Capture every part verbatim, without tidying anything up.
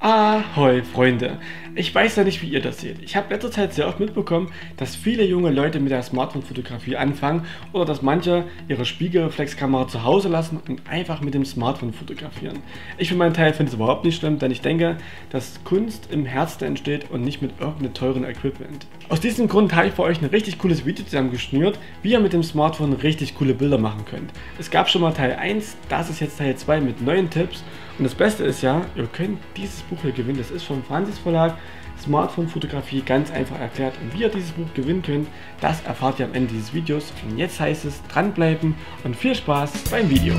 Ahoi Freunde, ich weiß ja nicht, wie ihr das seht. Ich habe letzter Zeit sehr oft mitbekommen, dass viele junge Leute mit der Smartphone-Fotografie anfangen oder dass manche ihre Spiegelreflexkamera zu Hause lassen und einfach mit dem Smartphone fotografieren. Ich für meinen Teil finde es überhaupt nicht schlimm, denn ich denke, dass Kunst im Herzen entsteht und nicht mit irgendeinem teuren Equipment. Aus diesem Grund habe ich für euch ein richtig cooles Video zusammengeschnürt, wie ihr mit dem Smartphone richtig coole Bilder machen könnt. Es gab schon mal Teil eins, das ist jetzt Teil zwei mit neuen Tipps. Und das Beste ist ja, ihr könnt dieses Buch hier gewinnen. Das ist vom Franzis Verlag, Smartphone-Fotografie ganz einfach erklärt. Und wie ihr dieses Buch gewinnen könnt, das erfahrt ihr am Ende dieses Videos. Und jetzt heißt es, dranbleiben und viel Spaß beim Video.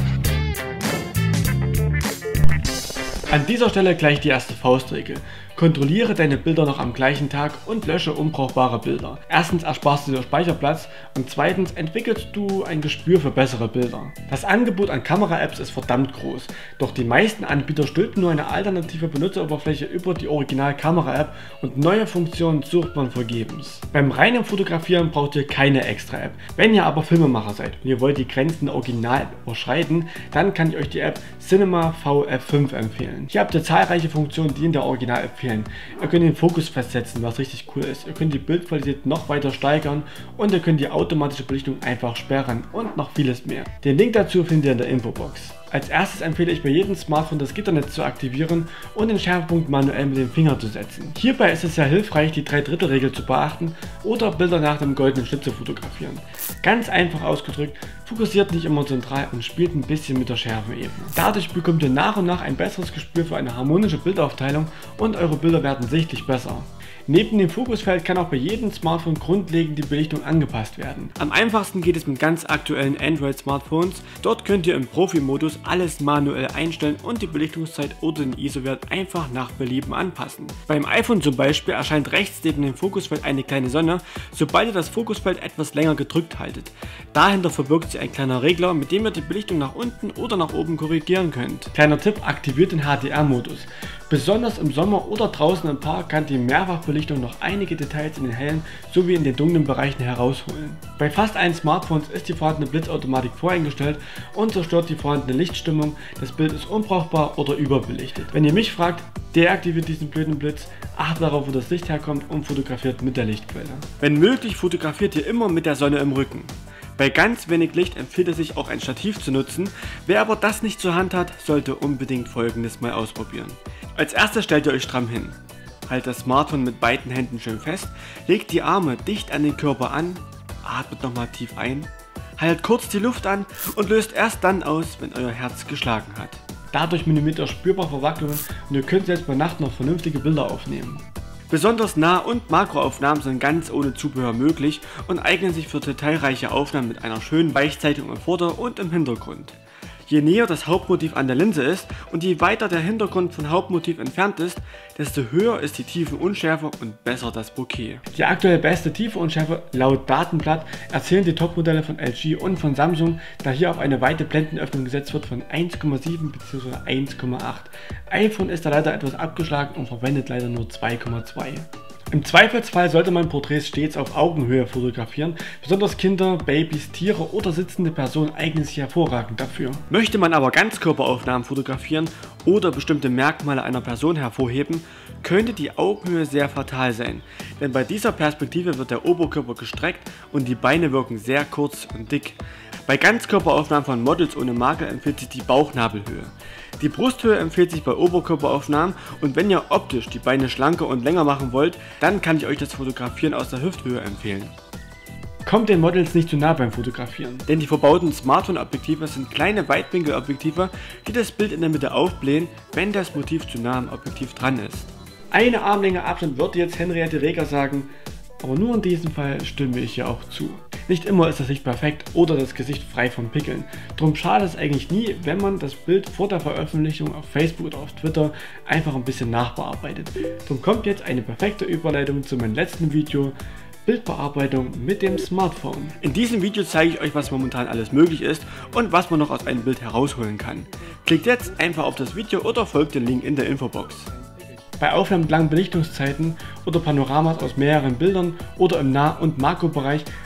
An dieser Stelle gleich die erste Faustregel. Kontrolliere deine Bilder noch am gleichen Tag und lösche unbrauchbare Bilder. Erstens ersparst du dir Speicherplatz und zweitens entwickelst du ein Gespür für bessere Bilder. Das Angebot an Kamera-Apps ist verdammt groß, doch die meisten Anbieter stülpen nur eine alternative Benutzeroberfläche über die Original-Kamera-App und neue Funktionen sucht man vergebens. Beim reinen Fotografieren braucht ihr keine extra App. Wenn ihr aber Filmemacher seid und ihr wollt die Grenzen der Original-App überschreiten, dann kann ich euch die App Cinema V F fünf empfehlen. Hier habt ihr zahlreiche Funktionen, die in der Original-App fehlen. Ihr könnt den Fokus festsetzen, was richtig cool ist. Ihr könnt die Bildqualität noch weiter steigern und ihr könnt die automatische Belichtung einfach sperren und noch vieles mehr. Den Link dazu findet ihr in der Infobox. Als erstes empfehle ich bei jedem Smartphone das Gitternetz zu aktivieren und den Schärfpunkt manuell mit dem Finger zu setzen. Hierbei ist es sehr hilfreich, die drei Drittel Regel zu beachten oder Bilder nach dem goldenen Schnitt zu fotografieren. Ganz einfach ausgedrückt, fokussiert nicht immer zentral und spielt ein bisschen mit der Schärfenebene. Dadurch bekommt ihr nach und nach ein besseres Gespür für eine harmonische Bildaufteilung und eure Bilder werden sichtlich besser. Neben dem Fokusfeld kann auch bei jedem Smartphone grundlegend die Belichtung angepasst werden. Am einfachsten geht es mit ganz aktuellen Android-Smartphones. Dort könnt ihr im Profi-Modus alles manuell einstellen und die Belichtungszeit oder den I S O-Wert einfach nach Belieben anpassen. Beim iPhone zum Beispiel erscheint rechts neben dem Fokusfeld eine kleine Sonne, sobald ihr das Fokusfeld etwas länger gedrückt haltet. Dahinter verbirgt sich ein kleiner Regler, mit dem ihr die Belichtung nach unten oder nach oben korrigieren könnt. Kleiner Tipp, aktiviert den H D R-Modus. Besonders im Sommer oder draußen im Park kann die Mehrfachbelichtung noch einige Details in den hellen sowie in den dunklen Bereichen herausholen. Bei fast allen Smartphones ist die vorhandene Blitzautomatik voreingestellt und zerstört die vorhandene Lichtstimmung. Das Bild ist unbrauchbar oder überbelichtet. Wenn ihr mich fragt, deaktiviert diesen blöden Blitz, achtet darauf, wo das Licht herkommt und fotografiert mit der Lichtquelle. Wenn möglich, fotografiert ihr immer mit der Sonne im Rücken. Bei ganz wenig Licht empfiehlt es sich auch ein Stativ zu nutzen. Wer aber das nicht zur Hand hat, sollte unbedingt Folgendes mal ausprobieren. Als erstes stellt ihr euch stramm hin. Haltet das Smartphone mit beiden Händen schön fest, legt die Arme dicht an den Körper an, atmet nochmal tief ein, haltet kurz die Luft an und löst erst dann aus, wenn euer Herz geschlagen hat. Dadurch minimiert ihr spürbar Verwacklungen und ihr könnt selbst bei Nacht noch vernünftige Bilder aufnehmen. Besonders Nah- und Makroaufnahmen sind ganz ohne Zubehör möglich und eignen sich für detailreiche Aufnahmen mit einer schönen Weichzeichnung im Vorder- und im Hintergrund. Je näher das Hauptmotiv an der Linse ist und je weiter der Hintergrund vom Hauptmotiv entfernt ist, desto höher ist die Tiefenunschärfe und besser das Bokeh. Die aktuell beste Tiefenunschärfe laut Datenblatt erzählen die Topmodelle von L G und von Samsung, da hier auf eine weite Blendenöffnung gesetzt wird von eins Komma sieben bzw. eins Komma acht. iPhone ist da leider etwas abgeschlagen und verwendet leider nur zwei Komma zwei. Im Zweifelsfall sollte man Porträts stets auf Augenhöhe fotografieren, besonders Kinder, Babys, Tiere oder sitzende Personen eignen sich hervorragend dafür. Möchte man aber Ganzkörperaufnahmen fotografieren oder bestimmte Merkmale einer Person hervorheben, könnte die Augenhöhe sehr fatal sein, denn bei dieser Perspektive wird der Oberkörper gestreckt und die Beine wirken sehr kurz und dick. Bei Ganzkörperaufnahmen von Models ohne Makel empfiehlt sich die Bauchnabelhöhe. Die Brusthöhe empfiehlt sich bei Oberkörperaufnahmen und wenn ihr optisch die Beine schlanker und länger machen wollt, dann kann ich euch das Fotografieren aus der Hüfthöhe empfehlen. Kommt den Models nicht zu nah beim Fotografieren, denn die verbauten Smartphone-Objektive sind kleine Weitwinkelobjektive, die das Bild in der Mitte aufblähen, wenn das Motiv zu nah am Objektiv dran ist. Eine Armlänge Abstand würde jetzt Henriette Reger sagen, aber nur in diesem Fall stimme ich ihr auch zu. Nicht immer ist das Licht perfekt oder das Gesicht frei von Pickeln. Drum schadet es eigentlich nie, wenn man das Bild vor der Veröffentlichung auf Facebook oder auf Twitter einfach ein bisschen nachbearbeitet. Drum kommt jetzt eine perfekte Überleitung zu meinem letzten Video, Bildbearbeitung mit dem Smartphone. In diesem Video zeige ich euch, was momentan alles möglich ist und was man noch aus einem Bild herausholen kann. Klickt jetzt einfach auf das Video oder folgt dem Link in der Infobox. Bei Aufnahmen mit langen Belichtungszeiten oder Panoramas aus mehreren Bildern oder im Nah- und Makrobereich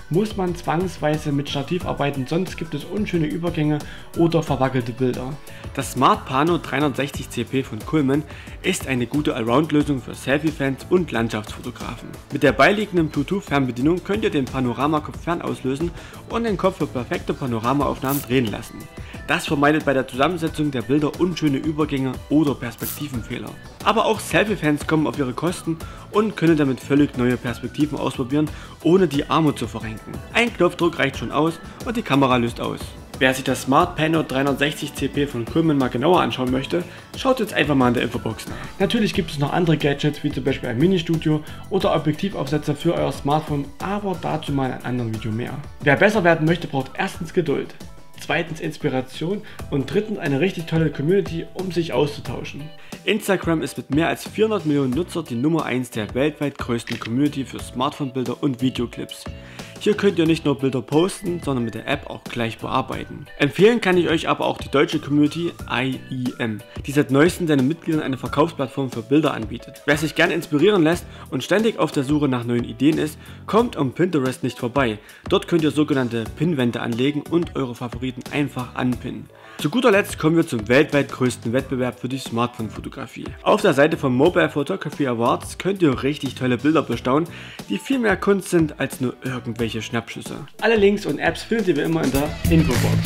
muss man zwangsweise mit Stativ arbeiten, sonst gibt es unschöne Übergänge oder verwackelte Bilder. Das Smart Pano dreihundertsechzig C P von Coleman ist eine gute Allround-Lösung für Selfie-Fans und Landschaftsfotografen. Mit der beiliegenden Bluetooth-Fernbedienung könnt ihr den Panoramakopf fern auslösen und den Kopf für perfekte Panoramaaufnahmen drehen lassen. Das vermeidet bei der Zusammensetzung der Bilder unschöne Übergänge oder Perspektivenfehler. Aber auch Selfie-Fans kommen auf ihre Kosten und können damit völlig neue Perspektiven ausprobieren, ohne die Arme zu verrenken. Ein Knopfdruck reicht schon aus und die Kamera löst aus. Wer sich das Smart Pano dreihundertsechzig C P von Coleman mal genauer anschauen möchte, schaut jetzt einfach mal in der Infobox nach. Natürlich gibt es noch andere Gadgets, wie zum Beispiel ein Ministudio oder Objektivaufsätze für euer Smartphone, aber dazu mal in einem anderen Video mehr. Wer besser werden möchte, braucht erstens Geduld, zweitens Inspiration und drittens eine richtig tolle Community, um sich auszutauschen. Instagram ist mit mehr als vierhundert Millionen Nutzer die Nummer eins der weltweit größten Community für Smartphone-Bilder und Videoclips. Hier könnt ihr nicht nur Bilder posten, sondern mit der App auch gleich bearbeiten. Empfehlen kann ich euch aber auch die deutsche Community I E M, die seit neuestem seinen Mitgliedern eine Verkaufsplattform für Bilder anbietet. Wer sich gerne inspirieren lässt und ständig auf der Suche nach neuen Ideen ist, kommt um Pinterest nicht vorbei. Dort könnt ihr sogenannte Pinwände anlegen und eure Favoriten einfach anpinnen. Zu guter Letzt kommen wir zum weltweit größten Wettbewerb für die Smartphone-Fotografie. Auf der Seite von Mobile Photography Awards könnt ihr richtig tolle Bilder bestaunen, die viel mehr Kunst sind als nur irgendwelche Schnappschüsse. Alle Links und Apps findet ihr wie immer in der Infobox.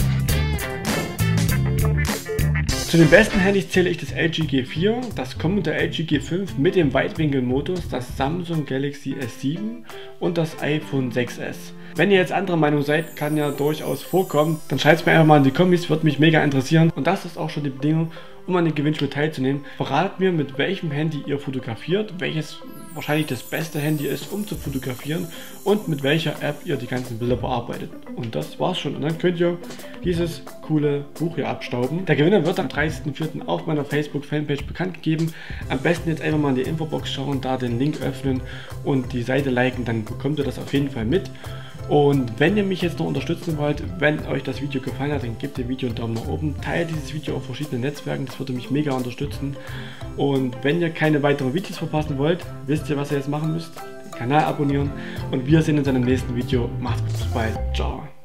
Zu den besten Handys zähle ich das L G G vier, das kommende L G G fünf mit dem Weitwinkelmodus, das Samsung Galaxy S sieben und das iPhone sechs S. Wenn ihr jetzt anderer Meinung seid, kann ja durchaus vorkommen, dann schreibt es mir einfach mal in die Kommis, würde mich mega interessieren. Und das ist auch schon die Bedingung, um an dem Gewinnspiel teilzunehmen. Verratet mir, mit welchem Handy ihr fotografiert, welches wahrscheinlich das beste Handy ist, um zu fotografieren und mit welcher App ihr die ganzen Bilder bearbeitet. Und das war's schon. Und dann könnt ihr dieses coole Buch hier abstauben. Der Gewinner wird am dreißigsten vierten auf meiner Facebook-Fanpage bekannt gegeben. Am besten jetzt einfach mal in die Infobox schauen, da den Link öffnen und die Seite liken, dann bekommt ihr das auf jeden Fall mit. Und wenn ihr mich jetzt noch unterstützen wollt, wenn euch das Video gefallen hat, dann gebt dem Video einen Daumen nach oben, teilt dieses Video auf verschiedenen Netzwerken, das würde mich mega unterstützen. Und wenn ihr keine weiteren Videos verpassen wollt, wisst ihr, was ihr jetzt machen müsst? Den Kanal abonnieren und wir sehen uns in einem nächsten Video. Macht's gut, bis bald, ciao.